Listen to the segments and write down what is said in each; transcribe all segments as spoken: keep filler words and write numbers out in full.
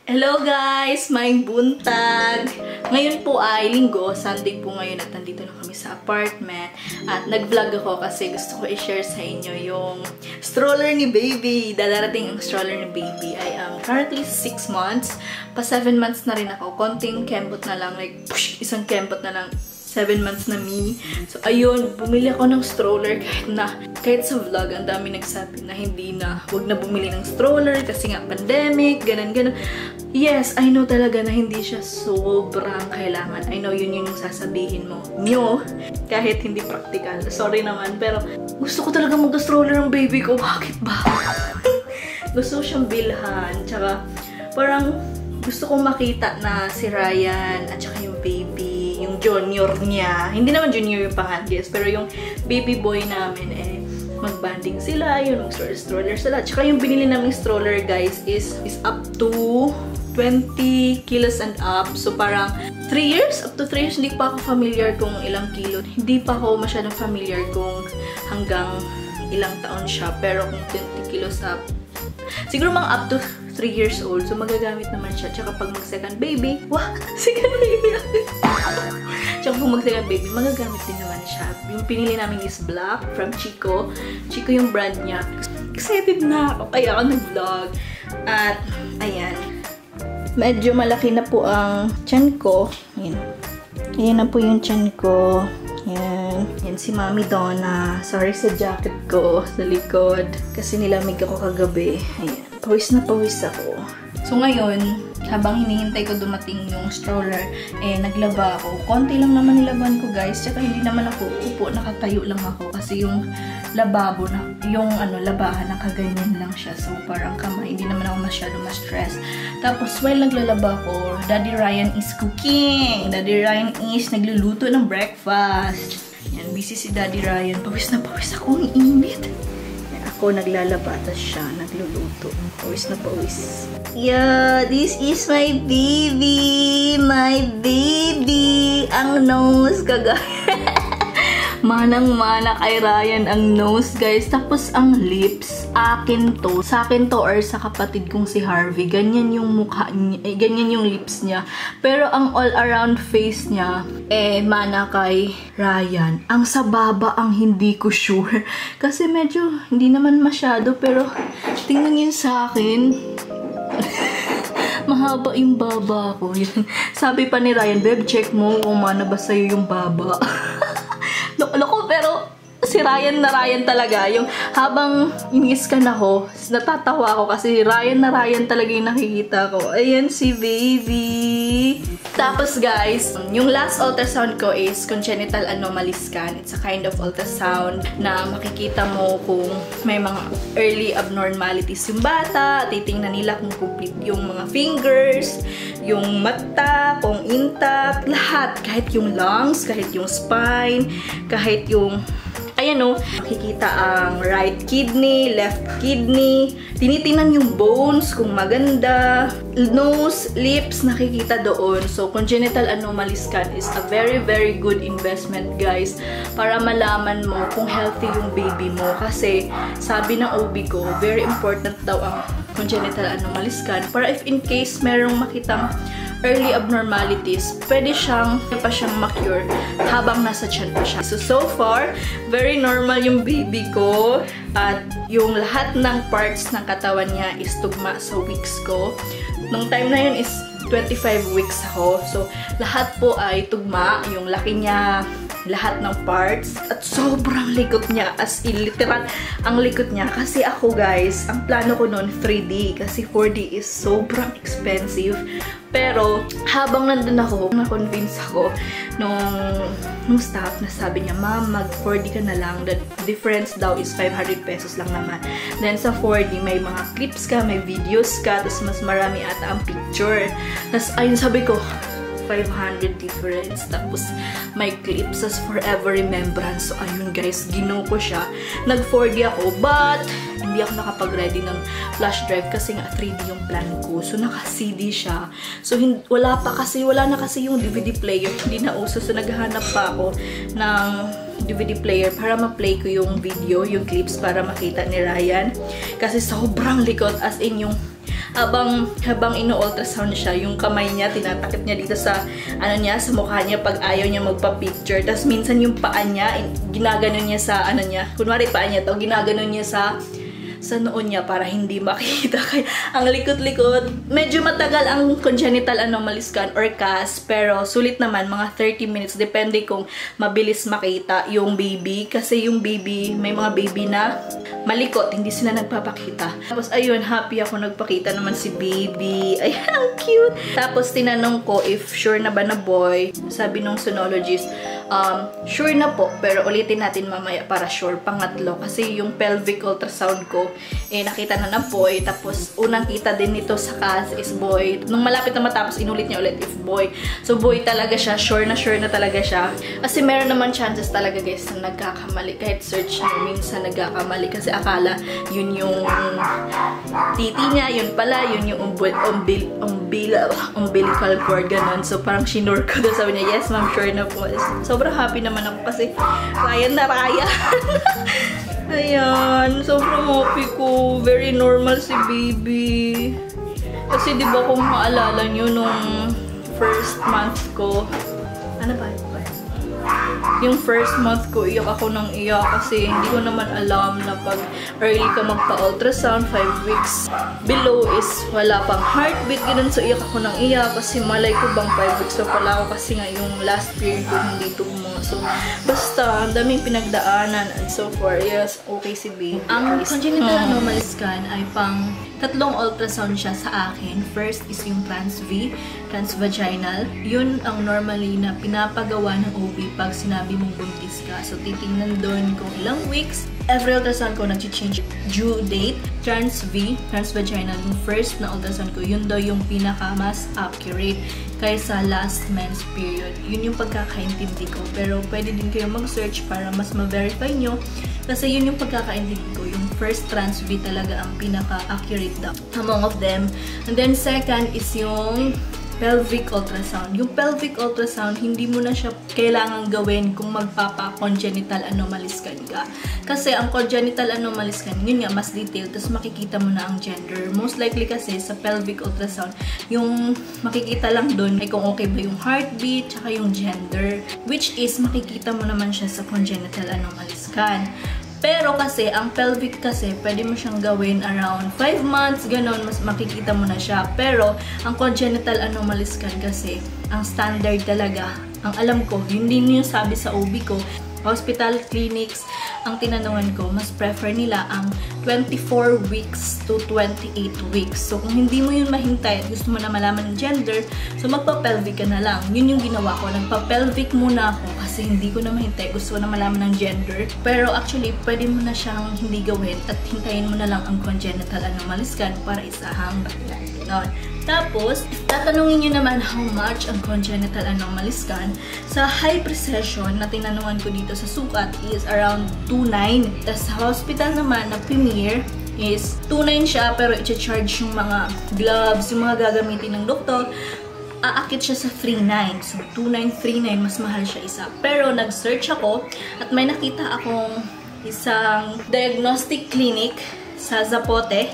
Hello guys! Maing buntag! Ngayon po ay linggo, Sunday po ngayon at nandito na kami sa apartment. At nag-vlog ako kasi gusto ko i-share sa inyo yung stroller ni baby. Darating ang stroller ni baby. I am currently six months. Pa seven months na rin ako. Konting kembot na lang. Like, push, isang kembot na lang. seven months na mini. So, ayun, bumili ako ng stroller kahit na, kahit sa vlog, ang dami nagsabi na hindi na, wag na bumili ng stroller kasi nga pandemic, ganun, ganun. Yes, I know talaga na hindi siya sobrang kailangan. I know yun yun yung sasabihin mo. Nyo, kahit hindi practical. Sorry naman, pero gusto ko talaga mag-stroller ng baby ko. Bakit ba? Gusto ko siyang bilhan. Tsaka, parang gusto kong makita na si Ryan at saka yung baby, yung junior niya. Hindi naman junior yung pangalan, pero yung baby boy namin, eh, mag-banding sila, yun, mag-stroller sila. Tsaka yung binili naming stroller, guys, is, is up to twenty kilos and up. So, parang three years? Up to three years, hindi pa ako familiar kung ilang kilo. Hindi pa ako masyadong familiar kung hanggang ilang taon siya. Pero kung twenty kilos up, siguro mga up to three years old. So, magagamit naman siya. Tsaka pag mag-second baby, wah! Second baby! Tsaka kung mag-second baby, magagamit din naman siya. Yung pinili namin is black from Chico. Chico yung brand niya. Excited na ako. Kaya ako nag-vlog. At, ayan. Medyo malaki na po ang tiyan ko. Ayan. Ayan na po yung tiyan ko. Ayan. Ayan si Mami Donna. Sorry sa jacket ko sa likod. Kasi nilamig ako kagabi. Ayan. Pawis na pawis ako. So ngayon, habang hinihintay ko dumating yung stroller, eh, naglaba ako. Konti lang naman nilaban ko, guys. Tsaka hindi naman ako upo, nakatayo lang ako. Kasi yung lababo, na, yung ano, labahan, nakaganyan lang siya. So parang kamay, hindi naman ako masyado ma-stress. Tapos while naglalaba ko, Daddy Ryan is cooking. Daddy Ryan is nagluluto ng breakfast. Yan, busy si Daddy Ryan. Pawis na pawis ako, ang init. Ako naglalaba, tas siya nagluluto. Pawis na pawis. Yeah, this is my baby! My baby! Ang nose kagaya. Manang-mana kay Ryan ang nose, guys. Tapos ang lips, akin to. Sa akin to or sa kapatid kong si Harvey. Ganyan yung mukha niya, eh, ganyan yung lips niya. Pero ang all-around face niya, eh, mana kay Ryan. Ang sa baba, ang hindi ko sure. Kasi medyo, hindi naman masyado. Pero, tingnan yun sa akin. Mahaba yung baba ko. Sabi pa ni Ryan, Beb, check mo kung mana ba sa'yo yung baba. Loko, pero si Ryan na Ryan talaga. Yung habang iniskan ako, natatawa ako kasi Ryan na Ryan talaga yung nakikita ko. Ayan si baby. Tapos guys, yung last ultrasound ko is congenital anomaly scan. It's a kind of ultrasound na makikita mo kung may mga early abnormalities yung bata. Titingnan nila kung complete yung mga fingers, yung mata, kung intact, lahat. Kahit yung lungs, kahit yung spine, kahit yung ayan o, makikita ang right kidney, left kidney. Tinitingnan yung bones, kung maganda. Nose, lips, nakikita doon. So, congenital anomaly scan is a very, very good investment, guys. Para malaman mo kung healthy yung baby mo. Kasi, sabi ng O B ko, very important daw ang congenital anomaly scan. Para if in case merong makitang early abnormalities, pwede siyang, pa siyang ma-cure habang nasa tiyan pa siya. So, so far, very normal yung baby ko. At yung lahat ng parts ng katawan niya is tugma sa weeks ko. Nung time na yun is twenty-five weeks ako. So, lahat po ay tugma. Yung laki niya, lahat ng parts. At sobrang likot niya. As in, literal, ang likot niya. Kasi ako, guys, ang plano ko noon three D. Kasi four D is sobrang expensive. Pero, habang nandun ako, na-convince ako nung, nung staff na sabi niya, Ma'am, mag four D ka na lang. The difference daw is five hundred pesos lang naman. Then, sa four D, may mga clips ka, may videos ka, tapos mas marami ata ang picture. Tapos, ayun, sabi ko, five hundred difference. Tapos, may clips as forever remembrance. So, ayun guys, ginaw ko siya. Nag four D ako, but hindi ako nakapag-ready ng flash drive kasi nga three D yung plan ko. So, naka-C D siya. So, wala pa kasi, wala na kasi yung D V D player. Hindi na uso. So, naghahanap pa ako ng D V D player para ma-play ko yung video, yung clips para makita ni Ryan. Kasi sobrang likot, as in yung habang habang ino-ultrasound siya, yung kamay niya tinatakip niya dito sa ano niya, sa mukha niya pag ayaw niya magpa-picture. Tapos minsan yung paa niya ginaganon niya sa ano niya, kunwari paa niya to, ginaganon niya sa sa noon niya para hindi makita. Kaya ang likot-likot. Medyo matagal ang congenital anomaly scan or C A S, pero sulit naman, mga thirty minutes. Depende kung mabilis makita yung baby. Kasi yung baby, may mga baby na malikot, hindi sila nagpapakita. Tapos ayun, happy ako, nagpakita naman si baby. Ay, ang cute! Tapos tinanong ko if sure na ba na boy. Sabi nung sonologist, um, sure na po, pero ulitin natin mamaya para sure, pangatlo. Kasi yung pelvic ultrasound ko, eh, nakita na na boy. Tapos, unang kita din nito sa C A S is boy. Nung malapit na matapos, inulit niya ulit if boy. So, boy talaga siya. Sure na sure na talaga siya. Kasi meron naman chances talaga, guys, na nagkakamali. Kahit search niyo, minsan nagkakamali. Kasi akala, yun yung titi niya, yun pala, yun yung umbil, umbil, umbil, umbilical cord, ganun. So, parang shinure ko doon. Sabi niya, yes, ma'am, sure na po. Sobrang happy naman ako kasi Ryan na Ryan. Ayan, sobrang happy ko. Very normal si baby. Kasi di ba kung maalala nyo nung first month ko, ano ba? Yung first month ko, iyak ako ng iyak kasi hindi ko naman alam na pag early ka magpa-ultrasound, five weeks below is wala pang heartbeat, ganun. So, iyak ako ng iyak kasi malay ko bang five weeks na pala ako kasi nga yung last period ko hindi tumuha. So, basta, ang daming pinagdaanan and so far. Yes, okay si baby. Ang congenital anomaly scan ay pang tatlong ultrasound siya sa akin. First is yung trans-V, transvaginal. Yun ang normally na pinapagawa ng O B pag sinabi mong buntis ka. So, titingnan doon kung ilang weeks. Every ultrasound ko nag-change due date. Trans-V, transvaginal, yung first na ultrasound ko, yun daw yung pinaka mas accurate kaysa last men's period. Yun yung pagkakaintindi ko. Pero pwede din kayo mag-search para mas ma-verify nyo. Kasi yun yung pagkakaintindi ko. Yung first trans-V talaga ang pinaka-accurate daw among of them. And then second is yung pelvic ultrasound. Yung pelvic ultrasound, hindi mo na siya kailangan gawin kung magpapa-congenital anomaly scan ka. Kasi ang congenital anomaly scan, yun nga, mas detailed, tapos makikita mo na ang gender. Most likely kasi sa pelvic ultrasound, yung makikita lang dun ay kung okay ba yung heartbeat, tsaka yung gender, which is makikita mo naman siya sa congenital anomaly scan. Pero kasi, ang pelvic kasi, pwede mo siyang gawin around five months, ganon, mas makikita mo na siya. Pero, ang congenital anomaly scan kasi, ang standard talaga, ang alam ko, yun din yung sabi sa O B ko, hospital, clinics, ang tinanungan ko, mas prefer nila ang twenty-four weeks to twenty-eight weeks. So, kung hindi mo yun mahintay at gusto mo na malaman ng gender, so magpa-pelvic ka na lang. Yun yung ginawa ko. Nagpa-pelvic muna ako kasi hindi ko na mahintay. Gusto ko na malaman ng gender. Pero actually, pwede mo na siyang hindi gawin at hintayin mo na lang ang congenital anomaly scan para isahang no. Tapos, tatanungin nyo naman how much ang congenital anomaly scan. Sa high precision na tinanungan ko dito sa sukat is around two nine. Tapos sa hospital naman na Premier is two nine siya pero i-charge yung mga gloves, yung mga gagamitin ng doktor. Aakit siya sa three nine. So, two nine, three nine, mas mahal siya isa. Pero nag-search ako at may nakita akong isang diagnostic clinic sa Zapote.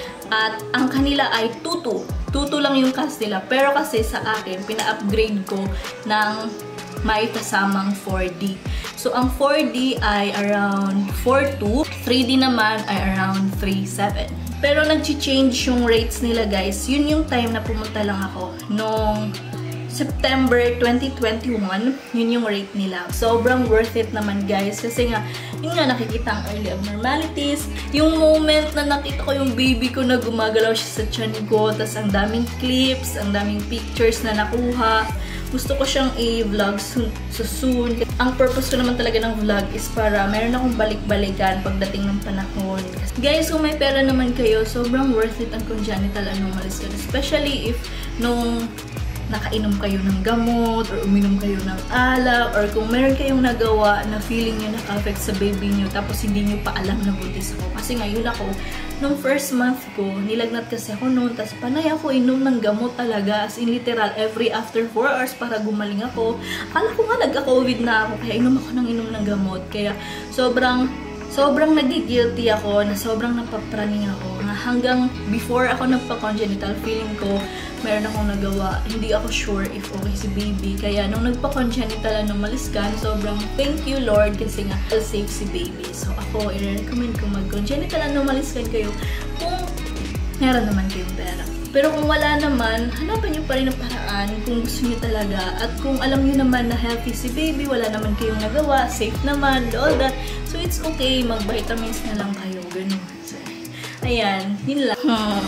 At ang kanila ay two two. two two lang yung cost nila. Pero kasi sa akin, pina-upgrade ko ng may kasamang four D. So, ang four D ay around four two. three D naman ay around three seven. Pero nag-change yung rates nila, guys. Yun yung time na pumunta lang ako. Nung September twenty twenty-one, yun yung rate nila. Sobrang worth it naman, guys. Kasi nga, yun nga, nakikita ang early abnormalities. Yung moment na nakita ko yung baby ko na gumagalaw siya sa tiyan ko, tas ang daming clips, ang daming pictures na nakuha. Gusto ko siyang i-vlog soon, so soon. Ang purpose ko naman talaga ng vlog is para meron akong balik-balikan pagdating ng panahon. Guys, kung may pera naman kayo, sobrang worth it ang congenital anomaly scan. Especially if nung nakainom kayo ng gamot or uminom kayo ng alak or kung meron kayong nagawa na feeling nyo naka-affect sa baby nyo tapos hindi nyo pa alam na buntis ako. Kasi ngayon ako, nung first month ko, nilagnat kasi ako noon, tapos panay ako inom ng gamot talaga, as in literal, every after four hours para gumaling ako. Akala ko nga nagka-COVID na ako, kaya inom ako ng inom ng gamot. Kaya sobrang Sobrang nagigilty ako, na sobrang napapraning ako. Hanggang before ako nagpa-congenital, feeling ko meron akong nagawa. Hindi ako sure if okay si baby. Kaya nung nagpa-congenital anomalous scan, sobrang thank you Lord kasi nga safe si baby. So ako, i-recommend ko mag-congenital anomalous scan kayo kung meron naman kayong pera. Pero kung wala naman, hanapan nyo pa rin ang paraan kung gusto nyo talaga. At kung alam nyo naman na healthy si baby, wala naman kayong nagawa, safe naman, all that. So it's okay, mag-vitamins na lang kayo, ganun. So, ayan, yun lang. Hmm.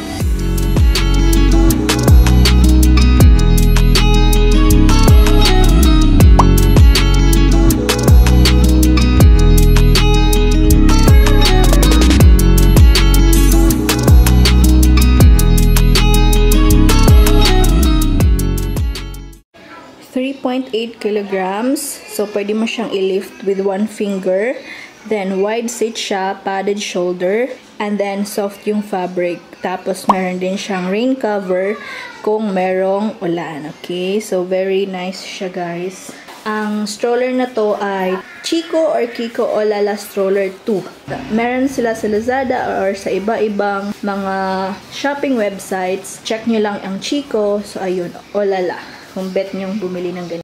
three point eight kilograms. So, pwede mo siyang i-lift with one finger. Then, wide sit siya, padded shoulder. And then, soft yung fabric. Tapos, meron din siyang rain cover kung merong ulan. Okay? So, very nice siya, guys. Ang stroller na to ay Chico or Kiko Olala Stroller two. Meron sila sa Lazada or sa iba-ibang mga shopping websites. Check nyo lang ang Chico. So, ayun, Olala. Kung bet nyong bumili ng ganito.